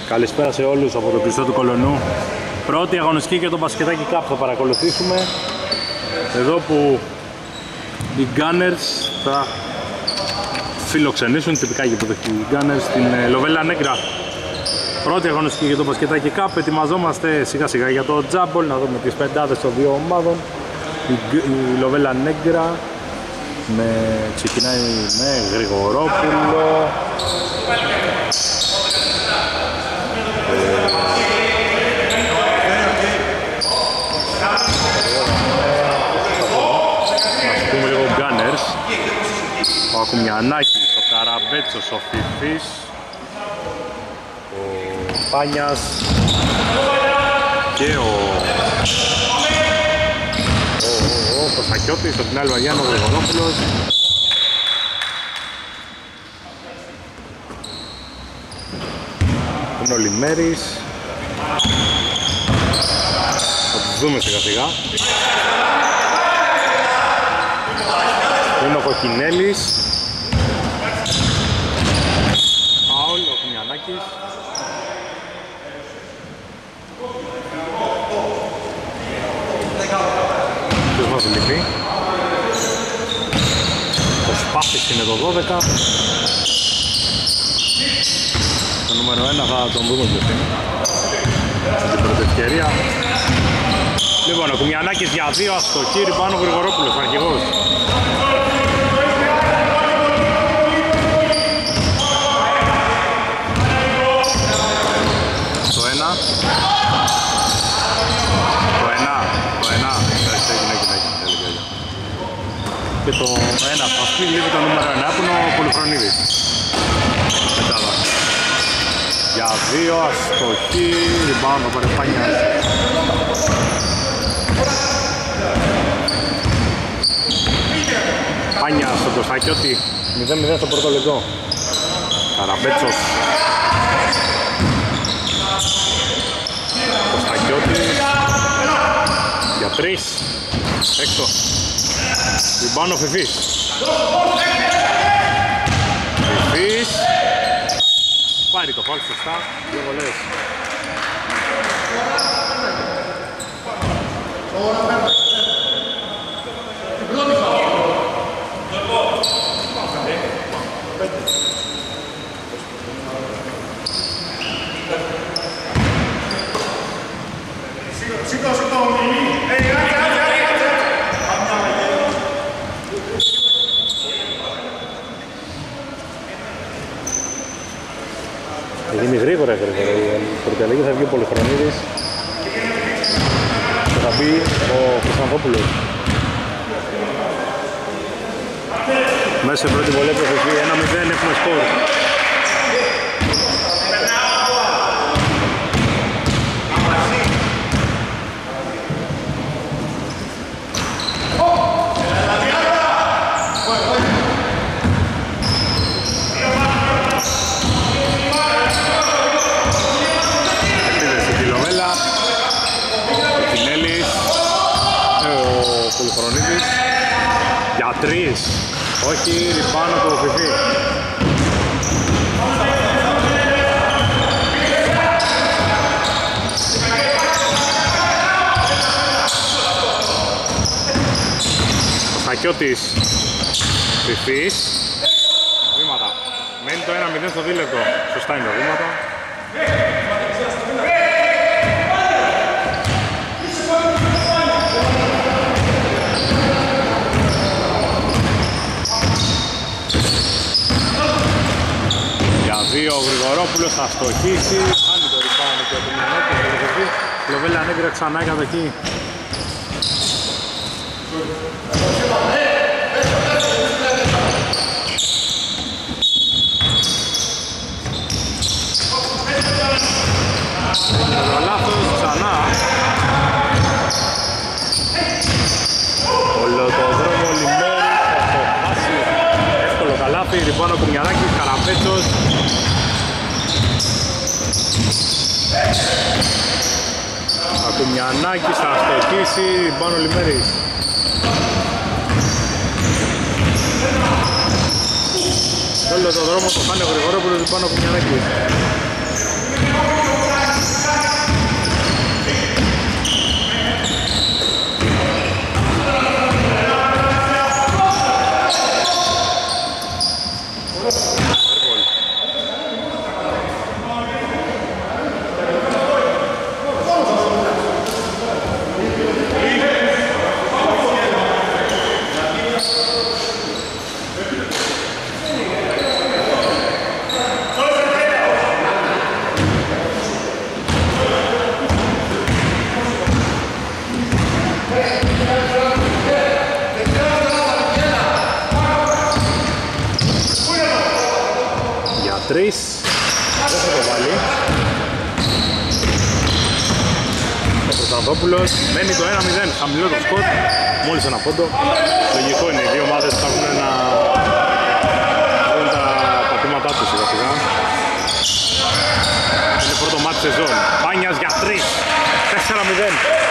Καλησπέρα σε όλους από το κλειστό του Κολονού. Πρώτη αγωνιστική και το μπασκετάκι Cup θα παρακολουθήσουμε. Εδώ που οι Gunners θα φιλοξενήσουν τυπικά γηπεδοχή οι Gunners στην Λοβέλα Νέγκρα. Πρώτη αγωνιστική για το μπασκετάκι Cup. Ετοιμαζόμαστε σιγά σιγά για το τζάμπολ, να δούμε τις πεντάδες των δύο ομάδων. Η Λοβέλα Νέγκρα ξεκινάει με Γρηγορόπουλο, ας πούμε λίγο Gunners, ο Ακουμιανάκης, ο Καραμπέτσος, ο Φιφής, ο Πάνιας και ο Κωστακιώτης, από την άλλη μεριά ο Γρηγορόπουλος. Είναι ο Λιμέρης. Θα τους δούμε σιγά σιγά. Είναι ο Κοκκινέλης. Φάουλ, ο Κουμιανάκης. Ποιος μας λυπεί. Ο Σπάθης είναι το 12. Το νούμερο 1 θα τον δούμε ποιος είναι. Στην πρώτη ευκαιρία. Λοιπόν, ο Κουμιανάκης για 2 αστοχή, πάνω ο Γρηγορόπουλος, ο αρχηγός. Το 1. Και το 1 θα πει λείπει το νούμερο 1 που είναι ο Πολυχρονίδης. Πεντάδα. Για 2 αστοχή, rebound ο Παρεπάνιας. Πάνια στον Κωστακιώτη, 0-0 στο πρώτο λεπτό. Καραμπέτσος. Κωστακιώτης. Για 3. Έξω. Rebound ο Φιφής. Φιφής. Πάρει το φάουλ σωστά. 2 βολές. Θα γίνει γρήγορα. Η πρώτη αλλαγή θα βγει ο Πολυχρονίδης και θα μπει ο Χρυσανθόπουλος. Μέσα σε πρώτη βολή προφευθεί 1-0, έχουμε σκορ. Πολυχρονίδης για 3, όχι πάνω το Φιφί. Κωστακιώτης, Φιφής, βήματα. Μένει το 1-0 στο δίλεπτο, σωστά είναι τα βήματα. Ο Γρηγορόπουλος θα στοχίσει, πάλι το rebound και το Μιανόπουλο. Λοβέλα Νέγκρα ξανά κατοχή. Το λάθος ξανά. Όλο το δρόμο Λιμέρη θα το χάσει. Εύκολο καλάθι, rebound ο Κουμιανάκης, Καραμπέτσος. Ακουμιανάκης θα στοχίσει, πάνω ο Λιμέρης. Όλο το δρόμο το χάνει ο Γρηγορόπουλος, πάνω ο Κουμιανάκης. 3, δεν θα το βάλει. Ο Κωνσταντόπουλος μένει το 1-0, χαμηλό το σκορ, μόλις ένα πόντο. Λογικό είναι, οι δύο ομάδες θα έχουν να δουν τα πατήματά τους σιγά σιγά. Είναι πρώτο μάτι σεζόν, Πάνιας για 3, 4-0.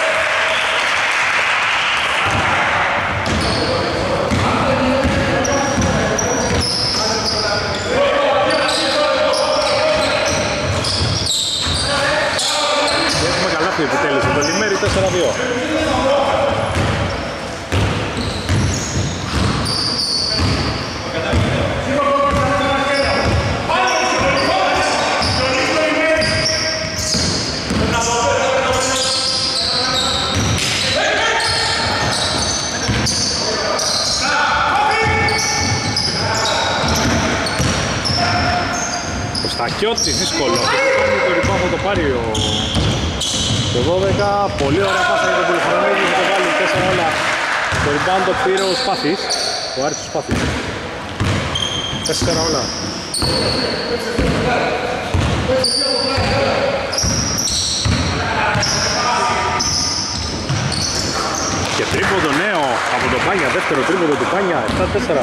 Επιτέλεσε το Λιμέρι 4-2. Ο Στακιώτης δύσκολο. Το rebound θα το πάρει το 12, πολύ ωραία πάσα για τον Πολυχρονίδη, θα το βάλει 4 όλα. Το rebound το πήρε ο Σπάθης, ο Άρης ο Σπάθης. 4 όλα. Και τρίποντο νέο από τον Πάνια, δεύτερο τρίποντο του Πάνια, 7-4.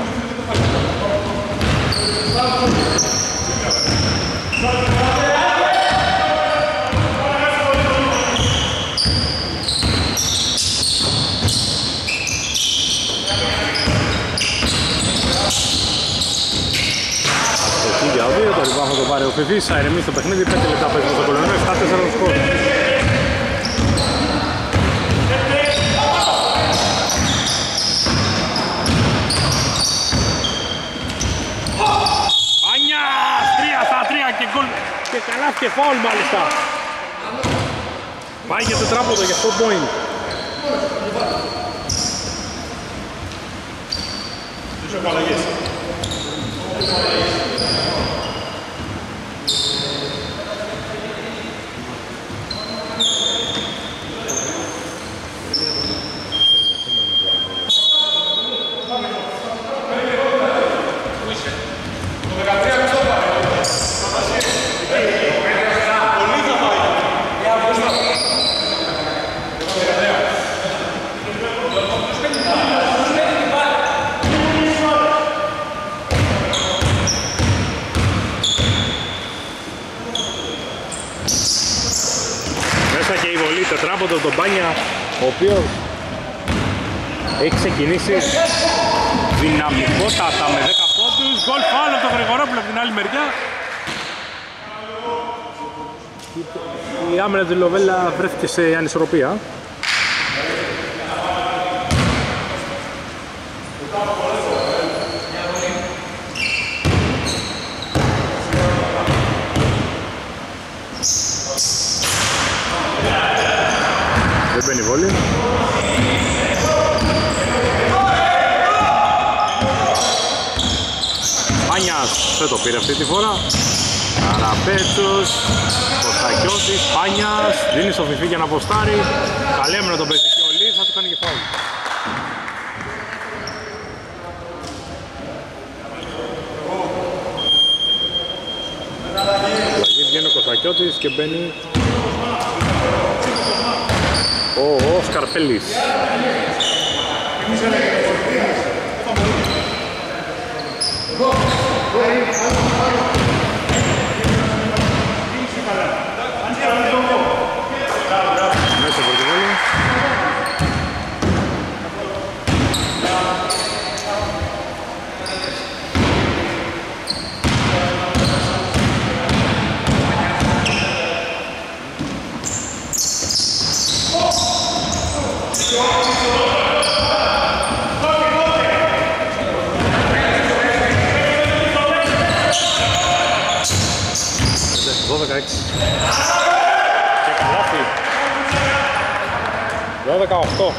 Το rebound θα το πάρει ο Φιφής, θα ηρεμήσει το παιχνίδι, 5 λεπτά παίζει στο κολονό, 7-4 το σκορ. Πάνιας, 3-3 και γκολ και καλά και φάουλ μάλιστα. Πάει για τετράποδο για 4 point. Δύο επαλλαγές. Τετράποντο τον Πάνια, ο οποίος έχει ξεκινήσει δυναμικότατα με 10 πόντους. Γκολ φάουλ από τον Γρηγορόπουλο από την άλλη μεριά. Η άμυνα της Λοβέλα βρέθηκε σε ανισορροπία. Δεν μπαίνει βόλη. Πάνιας δεν το πήρε αυτή τη φορά. Καραπέτσος, Κωστακιώτης, Πάνιας, δίνει στο Φιφί για να αποστάρει. Καλέμενο τον παίζει και ο Λί, θα του κάνει και φάουλ. Βγαίνει ο Κωστακιώτης και μπαίνει ο Σκαρπέλης. Μέσα Πορτογάλη. Και καλάθι 12-18.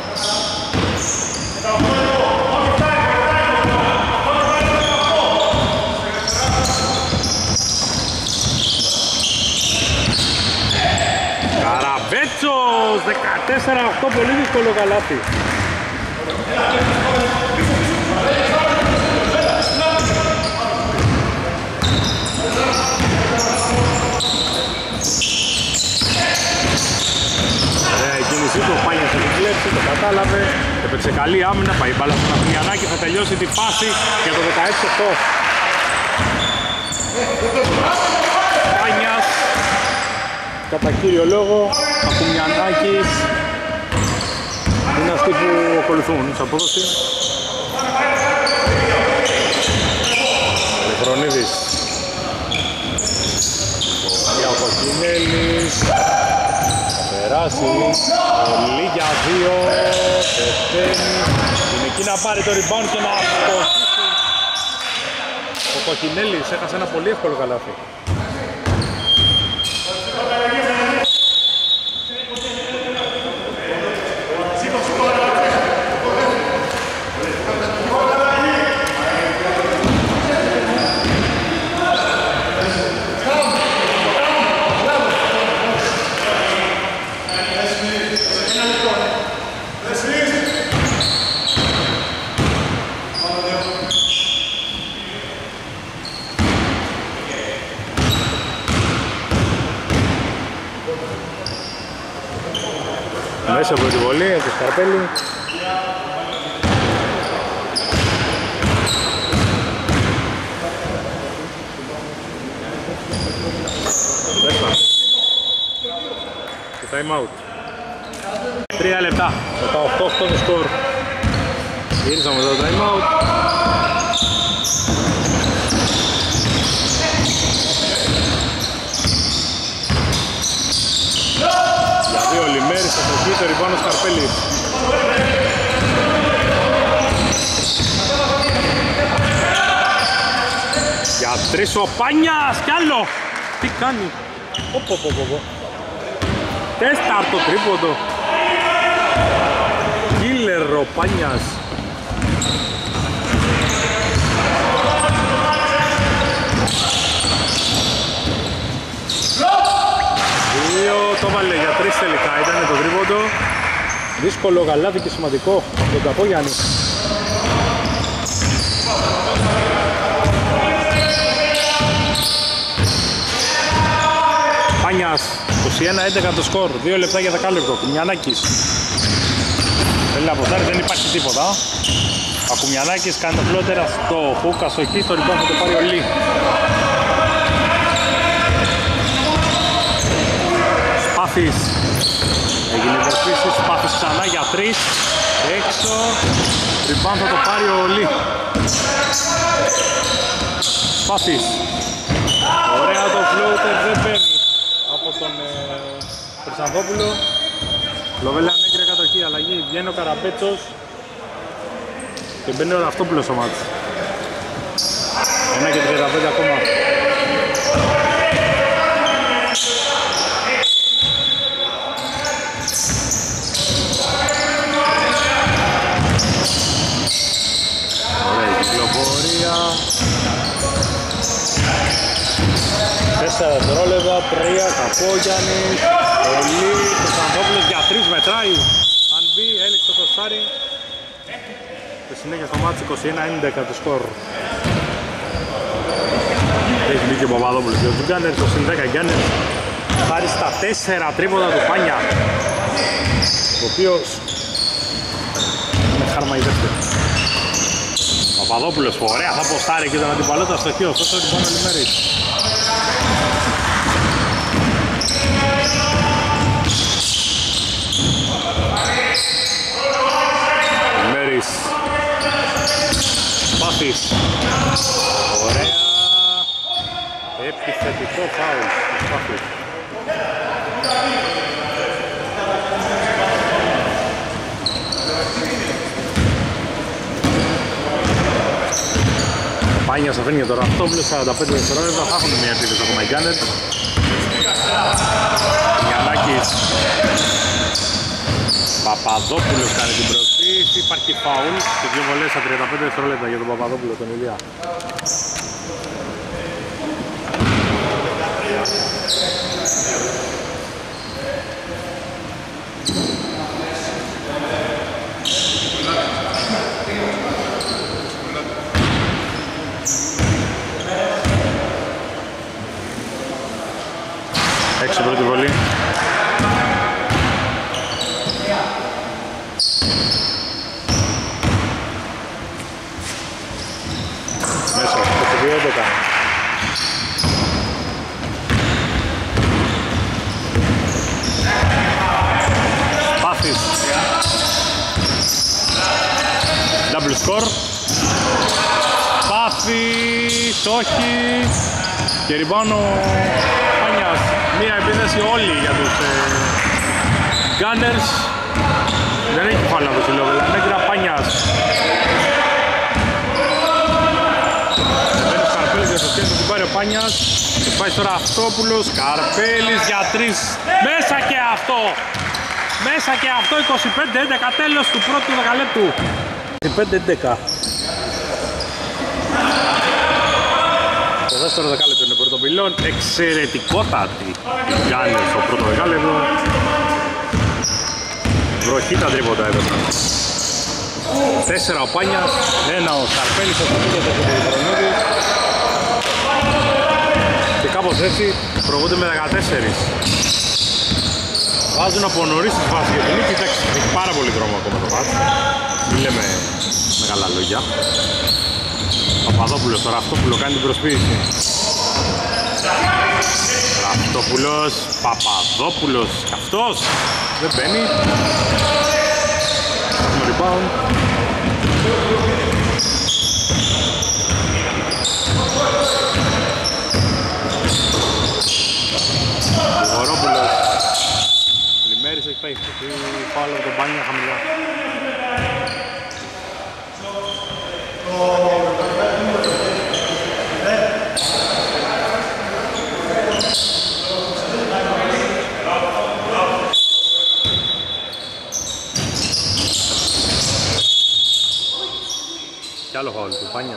Καραβέτσος 14-8, πολύ δύσκολο καλάθι. Έπαιξε καλή άμυνα, πάει μπάλα στον Αφρινιανάκη, θα τελειώσει τη φάση για το 16-8. Πάνιας, κατά κύριο λόγο, Αφρινιανάκης είναι αυτοί που ακολουθούν σε απόδοση. Λεφρονίδης για ο Κοκκινέλης, θα περάσει πολύ για δύο, πεθαίνει, είναι εκεί να πάρει το rebound και να ασκήσει. Ο Κοκκινέλης έχασε ένα πολύ εύκολο καλάθι. Μέσα από την βολή, από το Σκαρπέλη. Δέσπα. Και time out. 3 λεπτά. 18 το σκορ. Γύρισαμε το time out. Στο το ριμπάνο Σκαρπέλη. Για τρεις ο Πάνιας κι άλλο. Τι κάνει. Τέσταρτο τρίποντο. Κίλερ ο Πάνιας. Το βάλε για 3 τελικά, ήταν το τρίποντο. Δύσκολο γαλάτι και σημαντικό από τον Καπόγιαννη. Πάνιας, 21-11 το σκορ, 2 λεπτά για δεκάλεπτο. Κουμιανάκης θέλει να αποστάρει, δεν υπάρχει τίποτα. Ο Κουμιανάκης κάνει το φλότερα στο Χούκα, στο εκεί, στο λοιπόν θα το πάρει ο Λί. Σπάθης, έγινε υπερφύσης, Σπάθης ξανά για 3, έξω, rebound θα το πάρει ο Λί. Σπάθης, ωραία το floater, δεν παίρνει από τον Χρυσανθόπουλο. Λοβέλα Νέγκρια κατοχή, αλλαγή, βγαίνει ο Καραπέτσος και μπαίνει ο Ραφτόπουλος στο μάτι. 1 και 35 ακόμα. Κυκλοφορία 4 δευτερόλεπτα, 3 Καπόγιαννης, Ελί, Χρυσανθόπουλος για 3 μετράει. Αν μπει, έλειξε το στάρι. Και συνέχεια στο μάτσι 21-11 το σκορ. Έχει μπει και ο Παπαδόπουλος και ο Τζουγκάνερ, το συν 10 Γκάνερ. Πάρει στα 4 τρίποτα του Πάνια, ο οποίος είναι χάρμα η δεύτερη. Παπαδόπουλος που ωραία θα ποστάρει και τον αντιπαλότα στο χείο, αυτό την πάνω Λιμέρης. Λιμέρης, Σπάθης, ωραία, επιθετικό φάουλ του Σπάθη. Πάνιας αφήνει για το Ραφτόπουλο, 45 δευτερόλεπτα, θα έχουν μια επίθεση ακόμα οι Γκάνερ. Γιαννάκης, Παπαδόπουλος κάνει την προσφύση, υπάρχει φάουλ και 2 βολές στα 35 δευτερόλεπτα για τον Παπαδόπουλο, τον Ηλία. Έξω πρώτη βολή. Μέσα, 22-11. Πάθης. Double score. Πάθης, όχι. Και rebound ο Πάνιας. Μία επίθεση όλοι για τους Gunners. Δεν έχει φάλα το Λοβέλα Νέγκρα. Πάνιας. Μπαίνει ο Καρπέλης για το σκέφτο του πάρει ο Πάνιας. Και πάει τώρα Αυτόπουλος. Καρπέλης για 3. Μέσα και αυτό. Μέσα και αυτό. 25-11 τέλος του πρώτου δεκαλέπτου. 25-11. Το δεύτερο δεκάλεπτο είναι πρώτο πυλών. Εξαιρετικότατη η Gunners στο πρώτο δεκάλεπτο. Βροχή τα τρίποτα έδωσαν. 4 ο Πάνιας, 1 ο Καρπέλης, ο Σαφίλιας από τον Πολυχρονίδης. Και κάπως έτσι προβούνται με 14. Βάζουν από νωρίς τις βάσεις για την νίκη. Έχει πάρα πολύ δρόμο ακόμα το βάζ. Μην λέμε μεγάλα λόγια. Παπαδόπουλος, τώρα Αυτόπουλο κάνει την προσποίηση. Αυτόπουλος, Παπαδόπουλος, αυτός δεν μπαίνει. Έχουμε rebound. Γορόπουλος. Λιμέρης έχει πάει φάουλ από τον Πάνια χαμηλά. Κι άλλο φάουλ του Πάνια.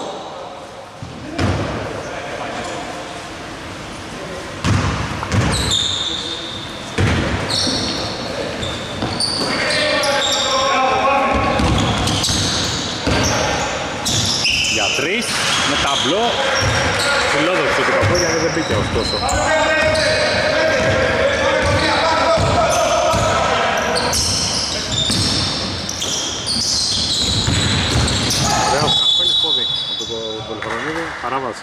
Για 3 με ταμπλό. Φιλόδοξο του Παπό γιατί δεν μπήκε ωστόσο. Ωραίος Καρπέλης πόδι από το Πολυχρονίδη, παράβαση.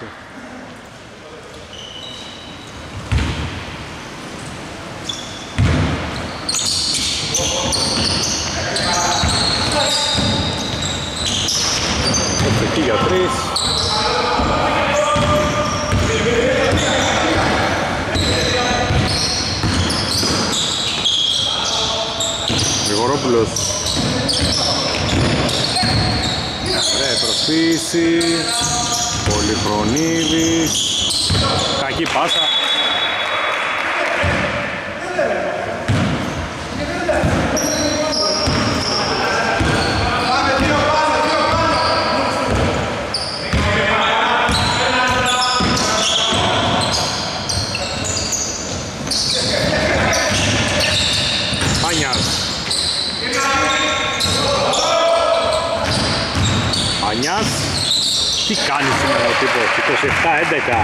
Εκεί για 3. Γρηγορόπουλος. Προσποίηση. Πολυχρονίδης. Κακή πάσα. Πάνιας. Τι κάνει σήμερα ο τύπος, 27-11.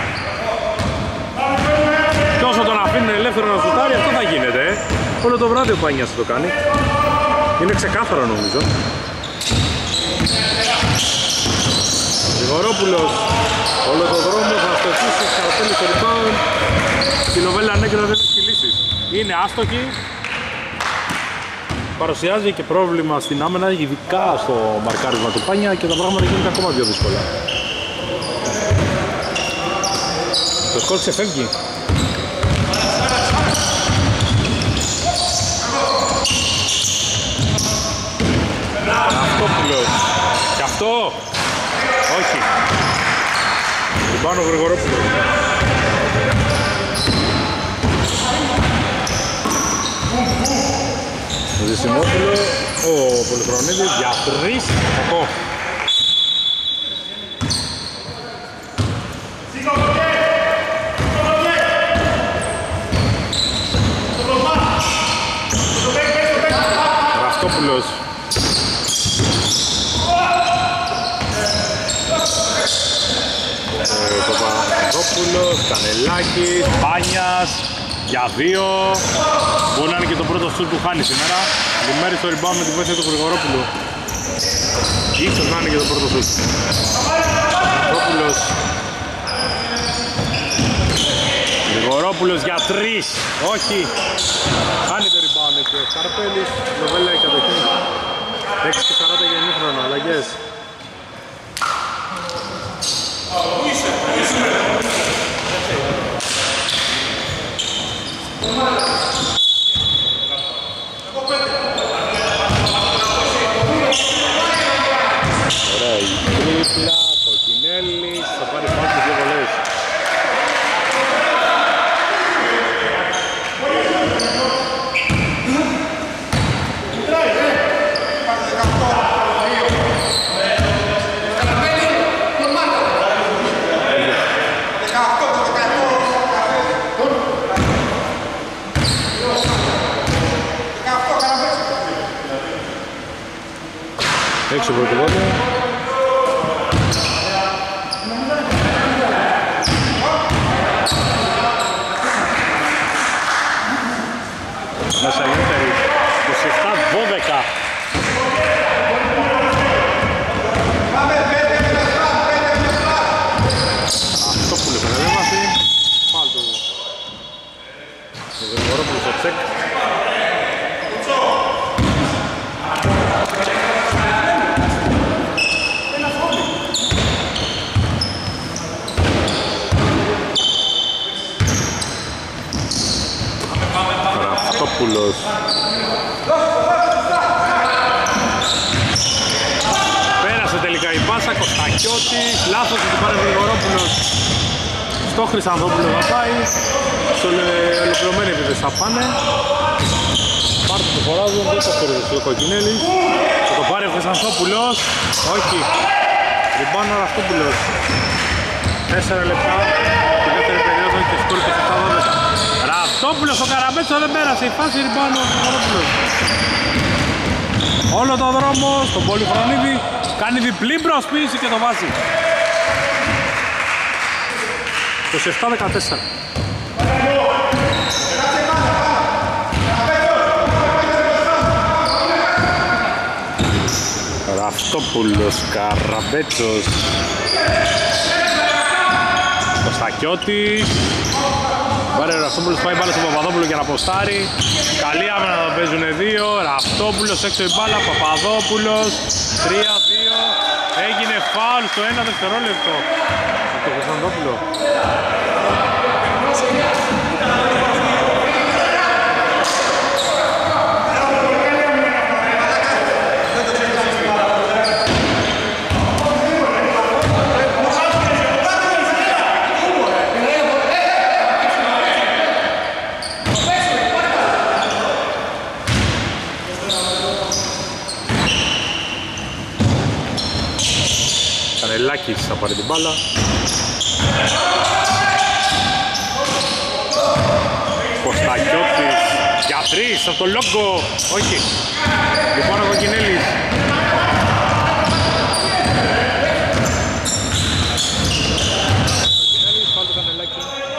Και όσο τον αφήνουν ελεύθερο να σουτάρει, αυτό θα γίνεται. Όλο το βράδυ ο Πάνιας το κάνει. Είναι ξεκάθαρο νομίζω. Γρηγορόπουλος. Όλο το δρόμο θα στοχίσει, Καρπέλης στο rebound. Η Λοβέλα Νέγκρα δεν έχει λύσεις. Είναι άστοχη. Παρουσιάζει και πρόβλημα στην άμενα, ειδικά στο μαρκάρισμα του Πάνια και τα πράγματα γίνονται ακόμα πιο δύσκολα. Το σκορ ξεφεύγει. Αυτόπουλος. Και αυτό. Όχι. Πάνω ο Γρηγορόπουλος. Ο Ζησιμόπουλο, ο Πολυχρονίδης για 3, κακό. Ραυτόπουλος. Παπαδόπουλος, Κανελάκης, Πάνιας. Για 2. Μπορεί να είναι και το πρώτο σουτ που χάνει σήμερα. Λιμέρη στο rebound με τη βοήθεια του Γρηγορόπουλου. Ίσως να είναι και το πρώτο σουτ. Χριστοδόπουλος για 3, όχι. Χάνει το rebound και ο Καρπέλης, Λοβέλα η κατοχή. 6:40 για ημίχρονο, αλλαγές. Ωραία, η τρίπλα, Κοκκινέλης, θα πάρει πάνω και 2 βολές. Έξω από το βόλιο. Μέσα γύτερη, 27-12. Αυτό που λες ανεβέμαση. Πάλι του. Το Γρηγορόπουλο στο τσεκ. Ραφτόπουλος. Πέρασε τελικά η πάσα, Κωστακιώτης, λάθος ότι πάρει ο Γρηγορόπουλος στο Χρυσανθόπουλο θα πάει, στο ολοκληρωμένη επίθεση θα πάνε. Πάρτε το φοράζουν, δεν το φέρει στο Κοκκινέλης, θα το πάρει ο Χρυσανθόπουλος, όχι, ριμπάνω ο Ραφτόπουλος. 4 λεπτά, τη δεύτερη περίοδο και σκορ 27-12. Ραφτόπουλος, ο Καραμπέτσο δεν πέρασε, η φάση ριμπάνω ο Γρηγορόπουλος. Όλο το δρόμο στον Πολυχρονίδη, κάνει διπλή προσπίση και το βάζει. 27-14. Ραφτόπουλος, Καραμπέτσος, Κωστακιώτης. Πάρε ο Ραφτόπουλος, πάει μπάλα στον Παπαδόπουλο για να αποστάρει. Καλή άμυνα να παίζουν 2. Ραφτόπουλος έξω η μπάλα, Παπαδόπουλος 3-2. Έγινε φάουλ στο 1 δευτερόλεπτο από τον Κωνσταντόπουλο. Κανελάκης θα πάρει την μπάλα. Κωστακιώτης για 3 από το Λόγκο. Όχι. Λοιπόν ο Κοκκινέλης. Κοκκινέλης, πάλι το Κανελάκη.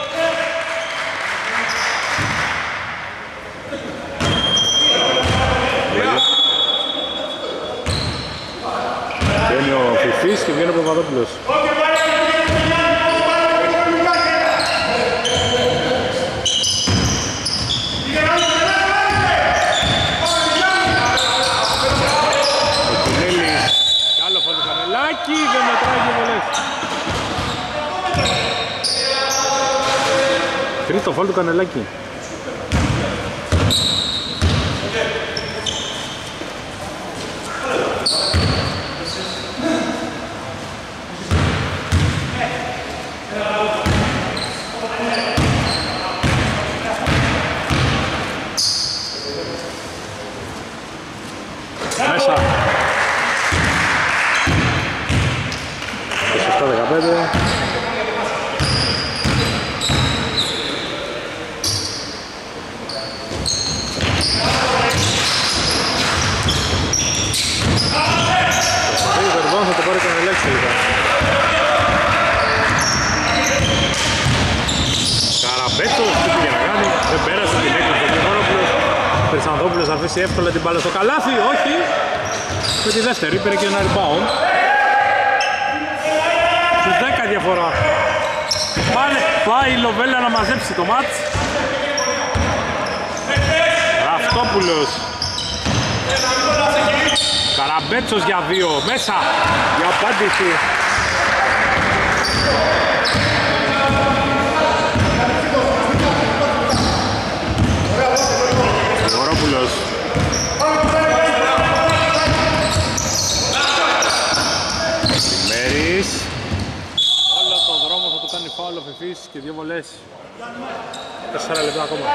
Βγαίνει ο Φιφής και βγαίνει ο Παπαδόπουλος. Δεν μετράει και βολές. Τρίτο φάουλ του Κανελάκη. Μέσα. 27-15. Θα το πάρει Κανελάκη τελικά. Καραμπέτσος, τι πήγε να κάνει, δεν πέρασε την έκδοση του Γρηγορόπουλος. Ο Χρυσανθόπουλος θα αφήσει εύκολα την μπάλα στο καλάθι, όχι. Με τη δεύτερη πήρε και ένα rebound. Στους 10 διαφορά. Πάει η Λοβέλα να μαζέψει το μάτς. Ραυτόπουλος. Καραμπέτσος για 2, μέσα για απάντηση. Γρηγορόπουλος. Μέρης. Όλο το δρόμο θα του κάνει φάουλ ο Φεφής και 2 βολές. 4 λεπτά ακόμα.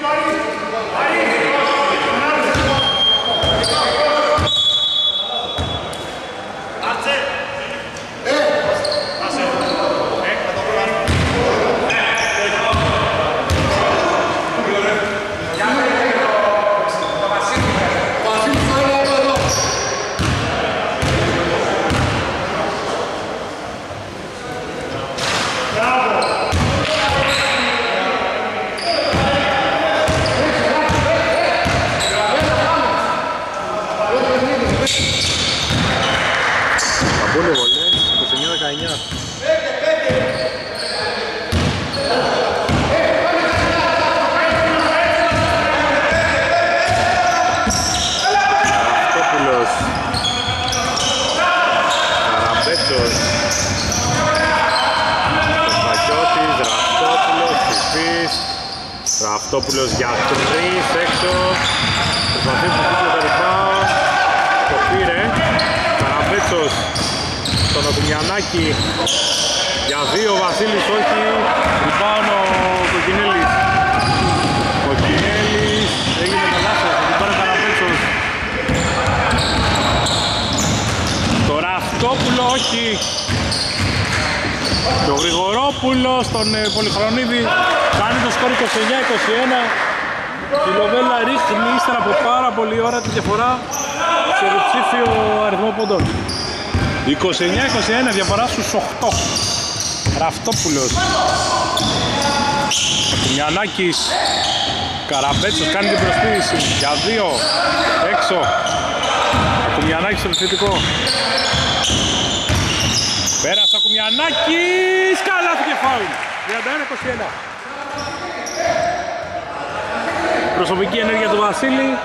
Ραυτόπουλος για 3 έξω. Προσπαθεί να φύγει το rebound. Το πήρε. Καραμπέτσος στον Ακουμιανάκη για 2. Βασίλης όχι. Rebound ο Κοκκινέλης. Κοκκινέλης έγινε το λάθος. Την πάρε Καραμπέτσος. Το Ραυτόπουλο όχι. Το Γρηγορόπουλο στον Πολυχρονίδη κάνει το σκορ 29-21. Η Λοβέλα ρίχνει ύστερα από πάρα πολλή ώρα τη διαφορά σε διψήφιο αριθμό πόντων. 29-21 διαφορά στους 8. Ραυτόπουλος. Κουμιανάκης. Καραμπέτσος κάνει την προσποίηση για 2 έξω. Κουμιανάκης στο επιθετικό. Πέρασε ο Κουμιανάκης, καλά και φάουλ. 31-21. Προσωπική ενέργεια του Βασίλη.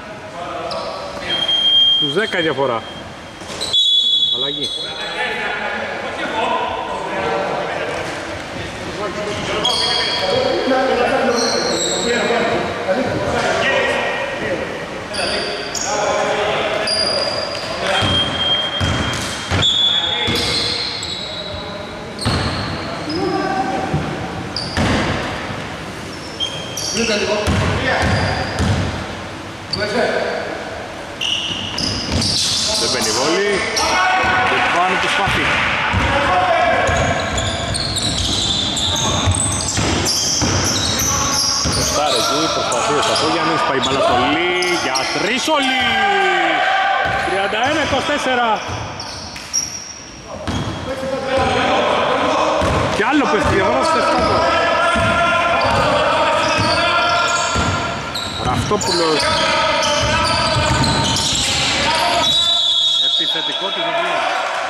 Τους 10 η διαφορά. Αλλαγή. Δεν μπαίνει βόλη και πάνω του σπάθη. Κοστάρε εκεί, προσπαθεί ο Σαφόγιαννης, πάει μπάλα στο Λί, για 3 ο Λί. 31-24. Κι άλλο πέφτει, διαφορά στις 7. Ραυτόπουλος. Επιθετικό του βιβλίου.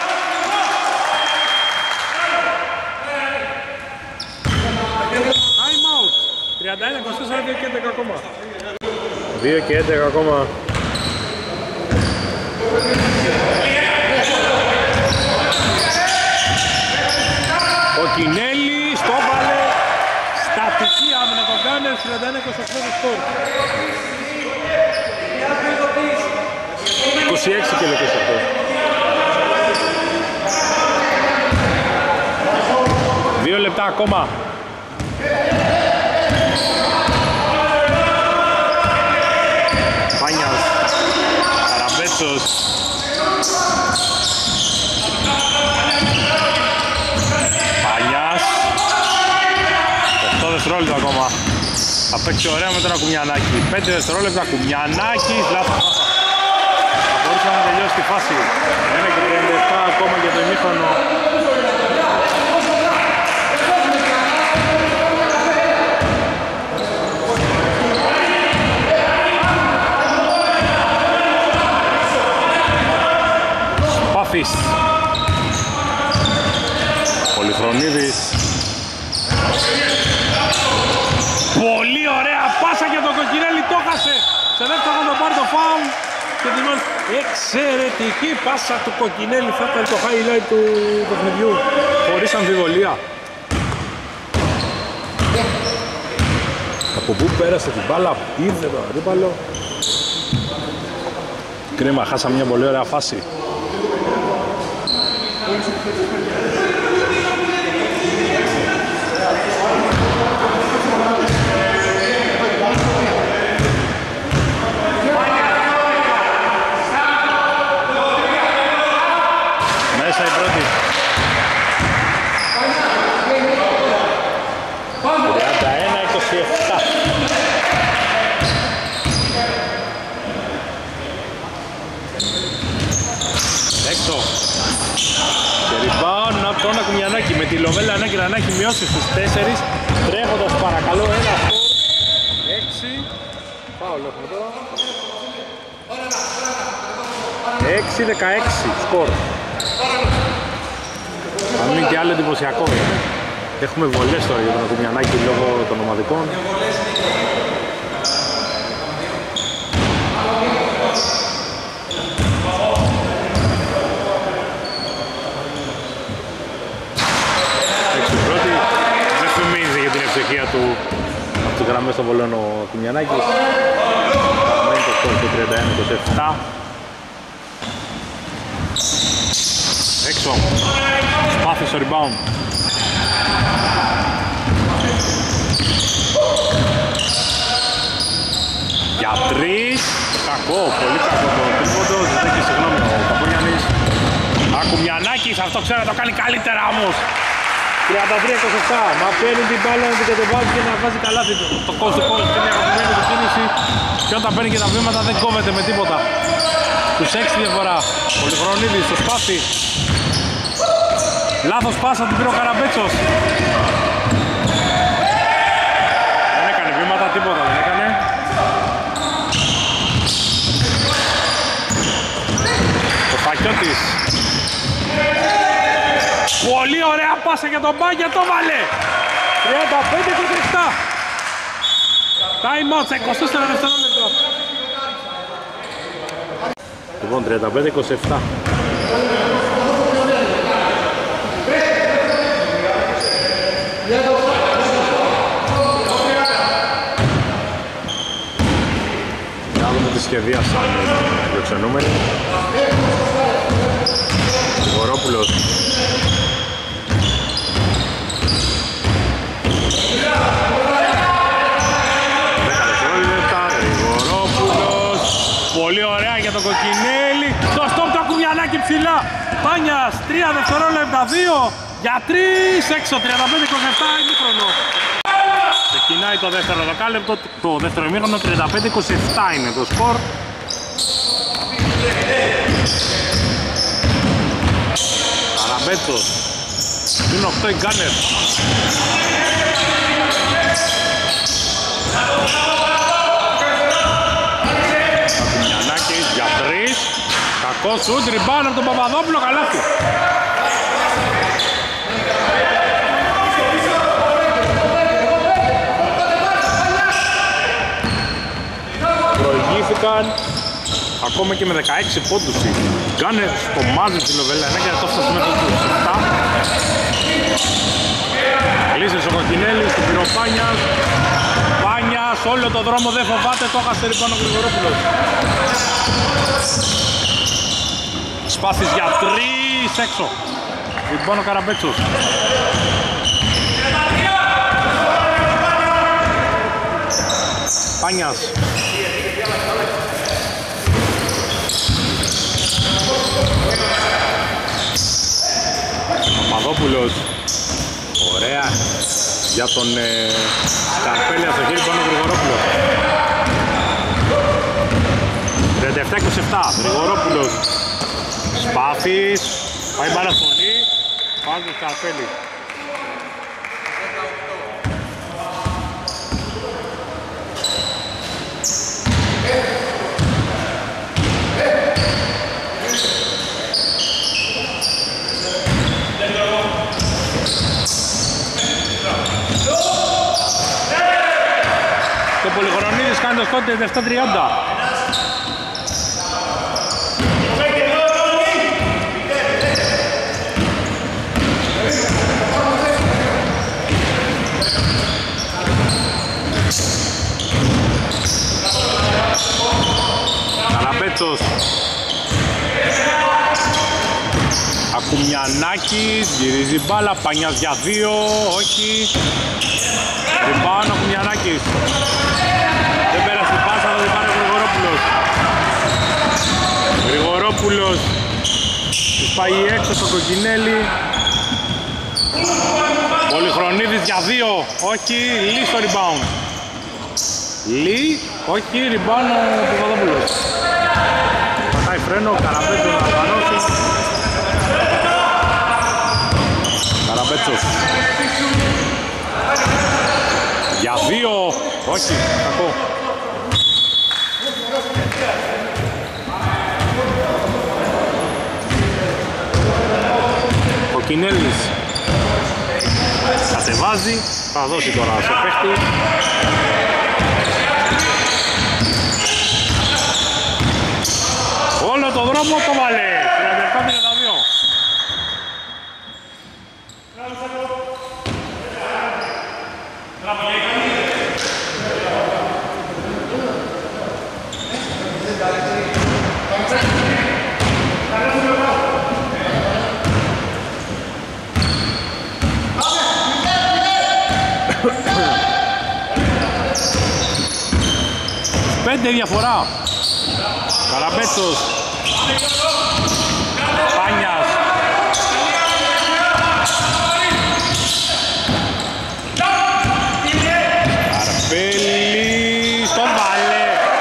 Time out. 31-24, 2 και 11 ακόμα. 2 και 11 ακόμα. Ο Κινέλης το έβαλε. Στατική άμυνα τον Κάνερ, 31-28 το σκορ. 26 και 28. 2 λεπτά ακόμα. Πάνιας, Καραμπέτσος. Πάνιας. 8 δευτερόλεπτα ακόμα. Θα παίξει ωραία με τον Ακουμιανάκη. 5 δευτερόλεπτα, Ακουμιανάκης, λάθος. Θα μπορούσε να τελειώσει τη φάση. 1 και 37 ακόμα για το ημίχρονο. Σπάθης. Πολυχρονίδης. Πολύ ωραία πάσα για τον Κοκκινέλη, το χάσε. Σε δεύτερο θα πάρει το φάουλ και δημιουργεί εξαιρετική πάσα του Κοκκινέλη. Θα ήταν το highlight του παιχνιδιού, χωρίς αμφιβολία. Από πού πέρασε την μπάλα, είδε τον αντίπαλο. Κρίμα, χάσαμε μια πολύ ωραία φάση. Μέσα η πρώτη. 31-27. Έξω. Και rebound από τον Ακουμιανάκη με τη Λοβέλα Νέγκρα να έχει μειώσει στους 4. Τρέχοντας παρακαλώ ένα σκορ. 6. Πάω έχουμε τώρα. 6-16 σκορ. Αν είναι και άλλο εντυπωσιακό. Έχουμε βολές τώρα για τον Ακουμιανάκη λόγω των ομαδικών. Δεν θυμίζει για την ευτυχία του από τις γραμμές των βολών ο Ακουμιανάκης. Μένει το σκορ του 31-27. Έξω. Σπάθη στο rebound. Για 3. Κακό, πολύ κακό το τρίποντο. Ζητάει συγγνώμη ο Καπονιανής. Ακουμιανάκης, αυτό ξέρω να το κάνει καλύτερα όμως. 33-27. Μα παίρνει την μπάλα να την κατεβάζει και να βάζει καλάθι το coast to coast. Είναι αγαπημένη του κίνηση. Και όταν παίρνει και τα βήματα δεν κόβεται με τίποτα. Τους 6 διαφορά. Πολυχρονίδης στο σπάθη. Λάθος πάσα, την πήρε ο Καραμπέτσος. Δεν έκανε βήματα, τίποτα δεν έκανε. Ο Φακιώτης. Πολύ ωραία πάσα για τον Μπάγκια, το βάλε. 35-27. Time out σε 24 δευτερόλεπτα. Λοιπόν, 35-27. Να δούμε τη σχεδίασαν οι φιλοξενούμενοι. Γορόπουλος. Γορόπουλος. Πολύ ωραία για τον Κοκκινέλη. Το στόπ του Ακουμιανάκη ψηλά. Πάνιας, 3 δευτερόλεπτα, 2 για 3, έξω, 35-27, ημίχρονο. Ξεκινάει το δεύτερο δεκάλεπτο, το δεύτερο ημίχρονο, 35-27 είναι το σκορ. Καραμπέτσος, είναι 8 οι Γκάνερ. Ακουμιανάκης για 3. Κακό σουτ, ριμπάουν από τον Παπαδόπουλο, καλάθι. Προηγήθηκαν ακόμα και με 16 πόντους. Κάνε στο μάζι τη Λοβέλα και το έφτασε με τους 7. Κλείσε ο Κοκκινέλης, του πήρε ο Πάνιας. Πάνιας, όλο το δρόμο δεν φοβάται, το έχασε λοιπόν ο Γρηγορόπουλος. Σπάθης για 3, έξω. Λοιπόν ο Καραμπέτσος. Πάνιας. Παπαδόπουλος. Ωραία. Για τον Καρπέλια στο χέρι πάνω Γρηγορόπουλος. 37-27. Γρηγορόπουλος. Σπάθης. Πάει μπάλα πολύ. Πάει το Καρπέλι. Και ο Πολυχρονίδης κάνει το σκότη 7-30. Καραπέτσος. Ακουμιανάκης, γυρίζει μπάλα, Πανιάς για 2, όχι. Ριμπάουν Ακουμιανάκης. Δεν πέρασε η πάσα, θα την πάρει ο Γρηγορόπουλος. Γρηγορόπουλος τους πάει έξω στο Κοκκινέλη. Πολυχρονίδης για 2, όχι, Λί στο rebound. Λί, όχι, rebound ο Παπαδόπουλος. Πατάει φρένο, Καραπέτσος να οργανώσει. Καραπέτσος. Για 2, όχι, κακό. Κοκκινέλης κατεβάζει, θα δώσει τώρα στο παίχτη. Όλο το δρόμο το βάλε, 37-32. Πέντε διαφορά. Καραπέτσος. Πάνιας. Καρπέλης. Τον βάλε.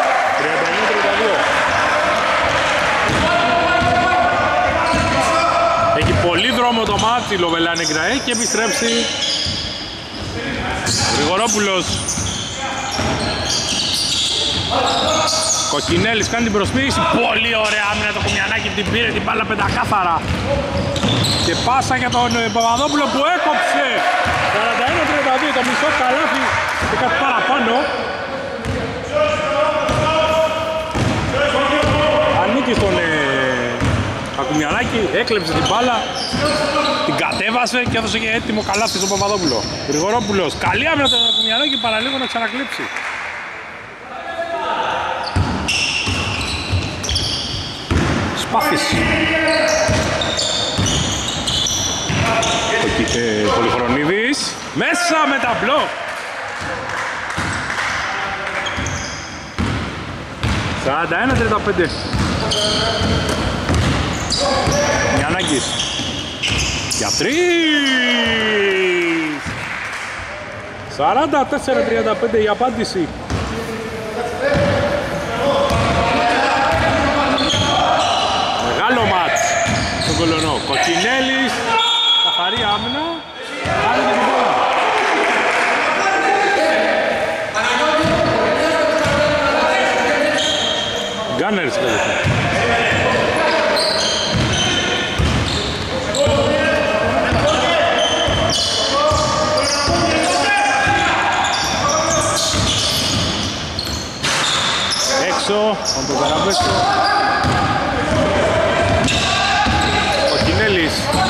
39-32. Έχει πολύ δρόμο το μάτι η Λοβελά Νέγκρα. Έχει επιστρέψει. Γρηγορόπουλος. Κοκκινέλης κάνει την προσποίηση. Πολύ ωραία άμυνα το Κουμιανάκι, την πήρε την μπάλα πεντακάθαρα. Και πάσα για τον Παπαδόπουλο που έκοψε. 41-32, το μισό καλάθι και κάτι παραπάνω. Ανήκει στον Ακουμιανάκη, έκλεψε την μπάλα, την κατέβασε και έδωσε και έτοιμο καλάθι στον Παπαδόπουλο. Γρηγορόπουλος, καλή άμυνα τον Ακουμιανάκη, παραλίγο να ξανακλείψει. Σπάθης. Πολυχρονίδης. Μέσα με ταμπλό. 41-35. Γιαννάκης. Για 3. 44-35 η απάντηση. Μεγάλο μάτς στον Κολονό. Κοκκινέλης, καθαρή άμυνα, κάνει και την μπάλα. Γκάνερς κατευθείαν. Έξω, από τον Καραμπέτσο. Κοκκινέλης.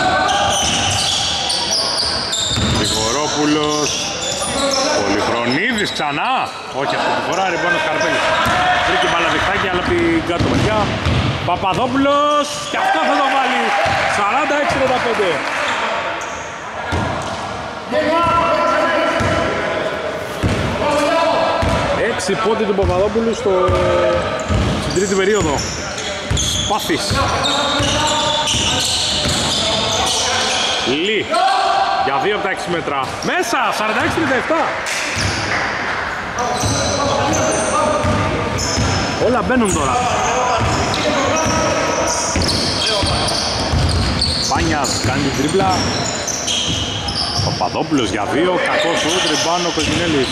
Γρηγορόπουλος. Πολυχρονίδης ξανά. Όχι αυτή τη φορά, ριμπάνος Καρπέλης. Βρήκε μπάλα διχτάκι, αλλά την κάτω μεριά. Παπαδόπουλος. Και αυτό θα το βάλει. 46-35. Έξι πόντι του Παπαδόπουλου στην τρίτη περίοδο. Σπάθης. Λί. Για 2 από τα 6 μέτρα. Μέσα. 46-37. Όλα μπαίνουν τώρα. Πάνιας κάνει την τρίπλα. Παπαδόπουλος για 2. Κακός σουτ. Ριμπάνο Κοκκινέλης.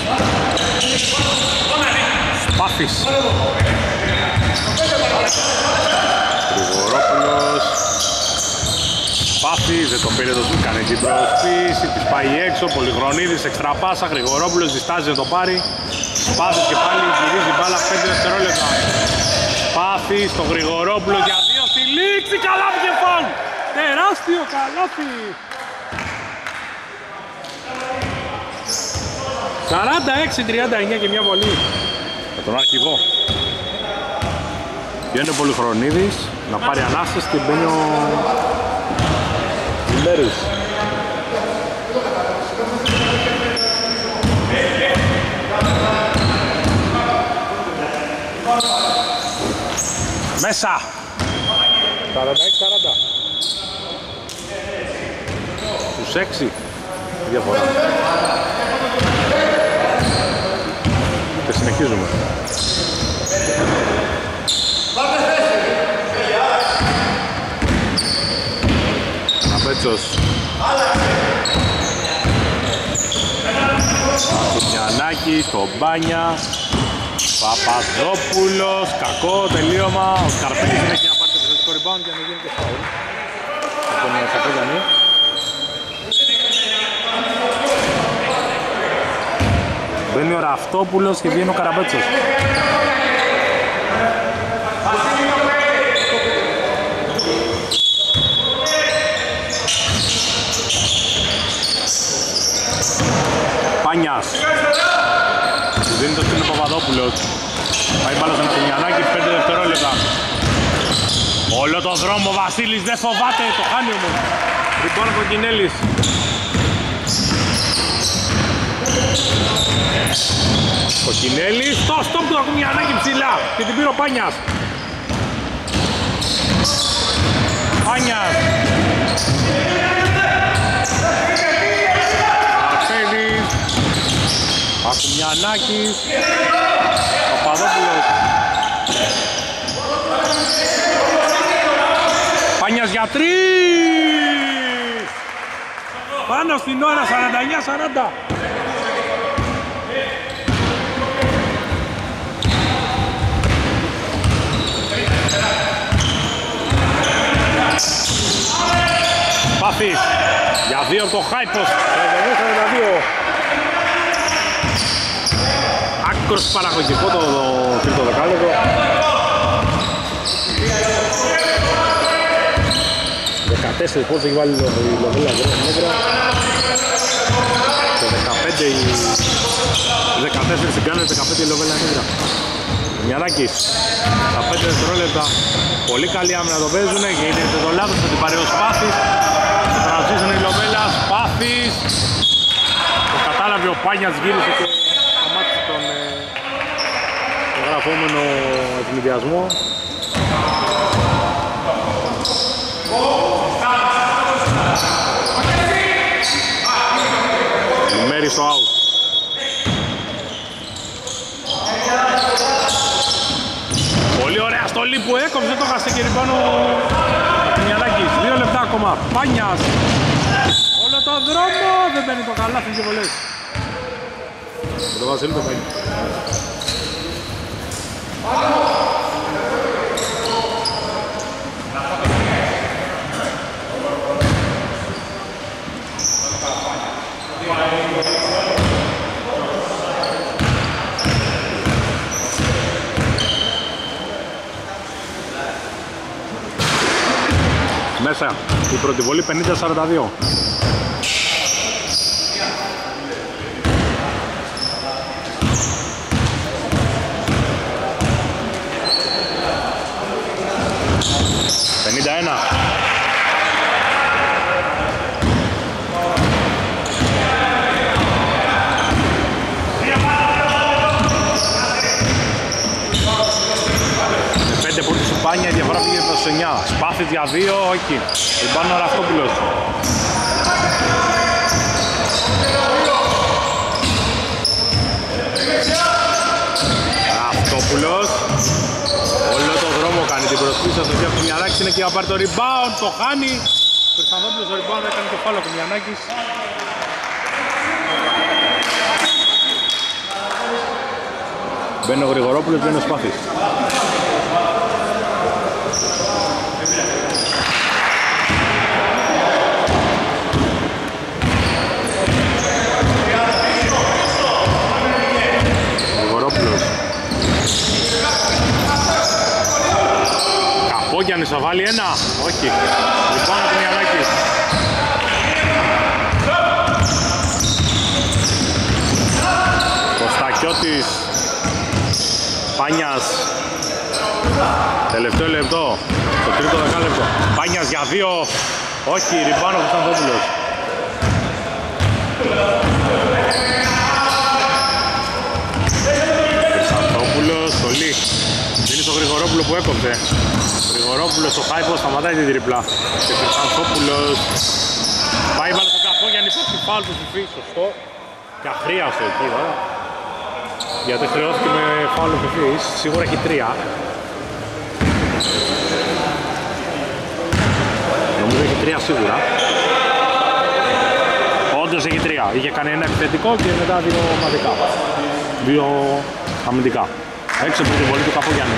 Σπάθης. Γρηγορόπουλος. Σπάθης, δεν το πήρε το σουτ, κάνει την προσποίηση, της πάει έξω, Πολυχρονίδης, εξτραπάσα, Γρηγορόπουλος διστάζει να το πάρει. Σπάθης και πάλι γυρίζει μπάλα 5 δευτερόλεπτα. Σπάθης, το Γρηγορόπουλο για 2 στη λήξη, καλάθι και φάουλ! Τεράστιο καλάθι! 46-39 και μια βολή με τον αρχηγό. Βγαίνει ο Πολυχρονίδης να πάρει ανάσταση και μπαίνει ο Ζηλέρης. Μέσα! 46-40. Στους 6 διαφορά. Και συνεχίζουμε. Απέτσος. Κουνιανάκης, στο Μπάνια. Παπαδόπουλος, κακό τελείωμα. Ο Σκαρπίνης έχει να πάρει το επιθετικό rebound και να γίνει και φάουλ. Από τον Σαπέγιανη. Μπαίνει ο Ραφτόπουλος και βγαίνει ο Καραμπέτσος. Πάνιας. Δίνει το στην ο Παπαδόπουλος. Πάει μπάλα στον Κουνιανάκη, 5 δευτερόλεπτα. Όλο το δρόμο ο Βασίλης δεν φοβάται, το χάνει όμως. Λοιπόν ο Κοκκινέλης. Κοκκινέλης, το στόπ του Κουνιανάκη ψηλά και την πήρε ο Πάνιας. Πάνιας. Αρσένης. Ακουμιανάκης. Παπαδόπουλος. Πάνιας για 3. Πάνω στην ώρα, 49-40. Πάθης για 2 από το Χάιπος. 42-42. Άκρος παραγωγικό το τρίτο δεκάλεπτο. 14 πόντους έχει βάλει η Λοβέλα Νέγκρα. Και 15 η 14 συγκάνεται, 15 η Λοβέλα Νέγκρα. Μιανάκης, τα 5 δευτερόλεπτα. Πολύ καλή άμυνα το παίζουνε και είναι το λάθος ότι πάρει ο Σπάθης. Τραζίζουν η Λοβέλα, Σπάθης. Το κατάλαβε ο Πάνιας, γύρισε και σταμάτησε τον γραφόμενο ευνηδιασμό. Μέρη στο out. Πολύ ωραία στολή που έκοψε, το χάσε και πάνω ο Μιανάκης. 2 λεπτά ακόμα. Πάνιας. Όλο το δρόμο δεν μπαίνει το καλάθι και βολές. Με το Βασίλη το πάει. Μέσα, η πρώτη βολή 50-42. Πάνια, η διαφορά πήγε προς 9. Σπάθης για 2, όχι. Πάνω ο Ραφτόπουλος. Ραφτόπουλος. Όλο το δρόμο κάνει την προσπίση στο δύο Κουμιανάκης, είναι και να πάρει το rebound, το χάνει. Χρυστανθόπουλος το rebound, έκανε το φάλο ο Κουμιανάκης. Μπαίνει ο Γρηγορόπουλος, μπαίνει ο Σπάθης. Καπόγιαννης θα βάλει ένα, όχι. Λοιπόν ο Κουμιανάκης. Πάνιας. Τελευταίο λεπτό. Το τρίτο δεκάλεπτο. Πάνιας για 2. Όχι, ριμπάνω ο Κωνσταντόπουλος. Κωνσταντόπουλος, στολή. Δίνει στο Γρηγορόπουλο που έκοψε. Γρηγορόπουλος στο high post, σταματάει την τριπλά. Και Κωνσταντόπουλος πάει βάλε στο Καπόγιαννη, υπάρχει φάουλ του Φιφί, σωστό. Και αχρίαστο εκεί τώρα. Γιατί χρεώθηκε με φάουλ του Φιφί, σίγουρα έχει 3. Νομίζω έχει 3 σίγουρα. Όντως έχει 3. Είχε κάνει ένα επιθετικό και μετά 2 ομαδικά. 2 αμυντικά. Έξω από την βολή του Καπογιάννη.